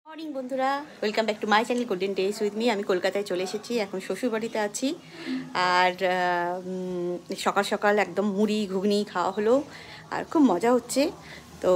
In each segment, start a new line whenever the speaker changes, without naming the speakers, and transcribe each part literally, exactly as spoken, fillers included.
Morning বন্ধুরা, welcome back to my channel golden days with me. আমি কলকাতায় চলে এসেছি, এখন শ্বশুরবাড়িতে আছি। আর সকাল সকাল একদম মুড়ি ঘুগনি খাওয়া হলো, আর খুব মজা হচ্ছে। তো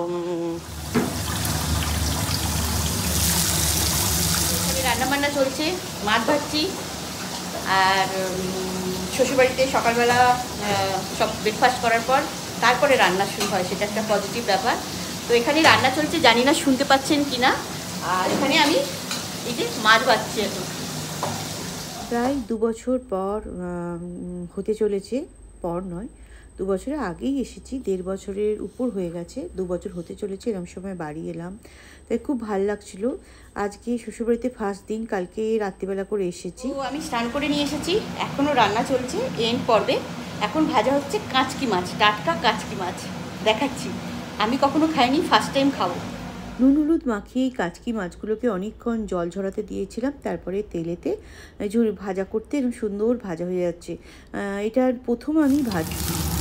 এখানে রান্নাবান্না চলছে, মাছ ভাজছি। আর শ্বশুরবাড়িতে সকালবেলা সব ব্রেকফাস্ট করার পর তারপরে রান্না শুরু হয়, সেটা একটা পজিটিভ ব্যাপার। তো এখানে রান্না চলছে, জানি না শুনতে পাচ্ছেন কি না। আর এখানে আমি এই যে মাছ ভাজছি। এখন প্রায় দু বছর পর হতে চলেছে, পর নয় দু বছরের আগেই এসেছি, দেড় বছরের উপর হয়ে গেছে, দু বছর হতে চলেছে। এরকম সময় বাড়ি এলাম, তাই খুব ভাল লাগছিল। আজকে শ্বশুরবাড়িতে ফার্স্ট দিন, কালকে রাত্রিবেলা করে এসেছি। তো আমি স্নান করে নিয়ে এসেছি, এখনও রান্না চলছে এন্ড পর্বে। এখন ভাজা হচ্ছে কাঁচকি মাছ, টাটকা কাঁচকি মাছ দেখাচ্ছি। আমি কখনো খাইনি, ফার্স্ট টাইম খাবো। নুন হলুদ মাখিয়ে এই কাঁচকি মাছগুলোকে অনেকক্ষণ জল ঝরাতে দিয়েছিলাম, তারপরে তেলেতে ঝুড়ি ভাজা করতে এরকম সুন্দর ভাজা হয়ে যাচ্ছে। এটার প্রথম আমি ভাজছি।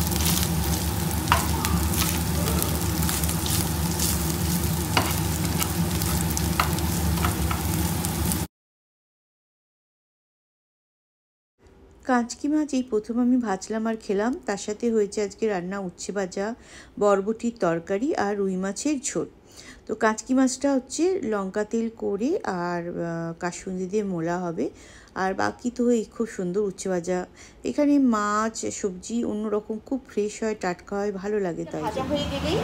কাঁচকি মাছ এই প্রথম আমি ভাজলাম আর খেলাম। তার সাথে হয়েছে আজকে রান্না উচ্ছে ভাজা, বরবটির তরকারি আর রুই মাছের ঝোল। তো কাঁচকি মাছটা হচ্ছে লঙ্কা তেল করে আর কাসুন্দি দিয়ে মোলা হবে, আর বাকি তো এই খুব সুন্দর উচ্ছে ভাজা। এখানে মাছ সবজি অন্যরকম, খুব ফ্রেশ হয়, টাটকা হয়, ভালো লাগে। তাই ভাজা হয়ে গেলেই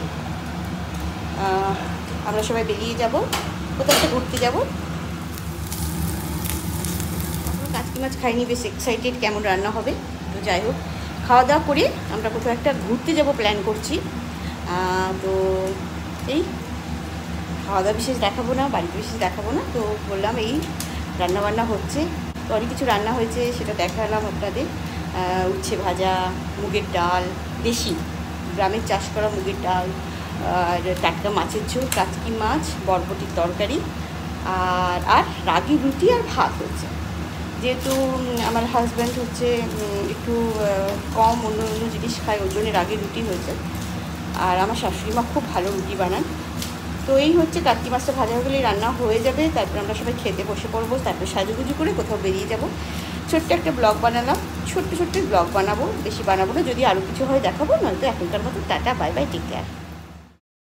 আমরা সবাই বেরিয়ে যাব, কোথাও একটা ঘুরতে যাব। কাঁচকি মাছ খাইনি, বেশ এক্সাইটেড কেমন রান্না হবে। তো যাই হোক, খাওয়া দাওয়া করে আমরা কোথাও একটা ঘুরতে যাব প্ল্যান করছি। তো এই খাওয়া দাওয়া বিশেষ দেখাবো না, বাড়িতে বিশেষ দেখাবো না। তো বললাম এই রান্নাবান্না হচ্ছে, তো অনেক কিছু রান্না হয়েছে, সেটা দেখালাম আপনাদের। উচ্ছে ভাজা, মুগের ডাল, দেশি গ্রামের চাষ করা মুগের ডাল, আর টাটকা মাছের ঝোল, কাঁচকি মাছ, বরবটির তরকারি, আর আর রাগি রুটি আর ভাত হচ্ছে। যেহেতু আমার হাজব্যান্ড হচ্ছে একটু কম অন্য অন্য জিনিস খায়, ওই জন্য রাগি রুটি হয়েছে। আর আমার শাশুড়ি মা খুব ভালো রুটি বানান। তো এই হচ্ছে, কাঁচকি মাছটা ভাজা হয়ে গেলে রান্না হয়ে যাবে, তারপর আমরা সবাই খেতে বসে পড়বো, তারপর সাজুগুজু করে কোথাও বেরিয়ে যাব। ছোট্ট একটা ব্লগ বানালাম, ছোট্ট ছোট্ট ব্লগ বানাবো, বেশি বানাবো না, যদি আরও কিছু হয় দেখাবো, নয়তো এখনকার মতো tata, bye bye, take care.